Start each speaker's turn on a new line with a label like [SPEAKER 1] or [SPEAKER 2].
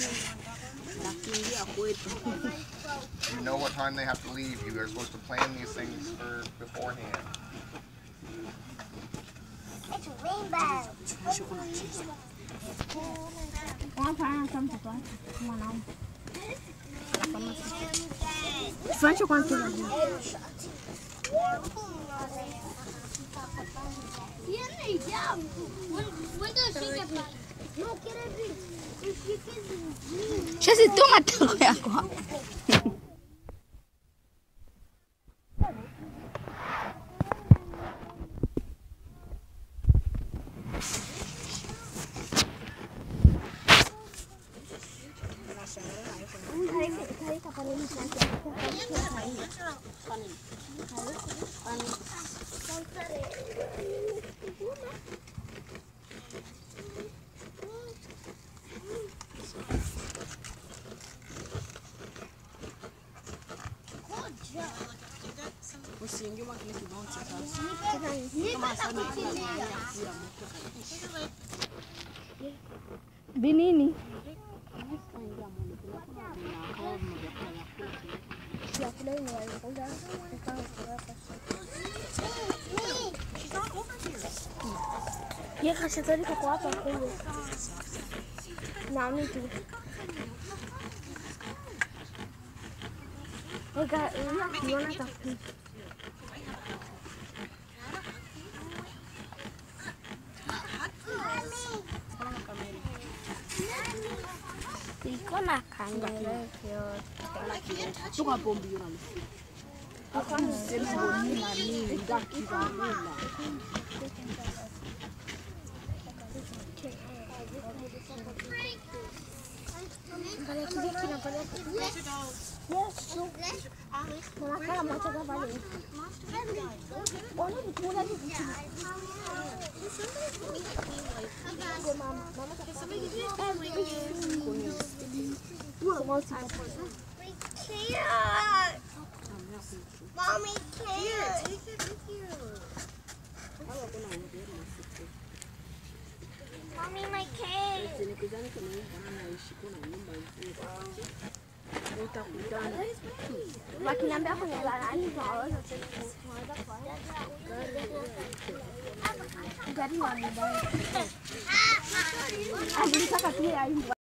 [SPEAKER 1] You know what time they have to leave. You are supposed to plan these things beforehand.
[SPEAKER 2] It's a rainbow.
[SPEAKER 3] Faccio quanto la C'è se tu metti qua. Binini.
[SPEAKER 2] Ya kasih tadi ke apa aku? Nami tu. Ega, ini mana tapi? Iko na kamera kyo.
[SPEAKER 3] Tuka bombi yona. Akani sema nini ndakira nina.
[SPEAKER 2] Mommy can't.
[SPEAKER 4] Take it with you.
[SPEAKER 2] Mommy, my cake. Wakiniambia kwenye gari wa nyumbani. Alitaka pia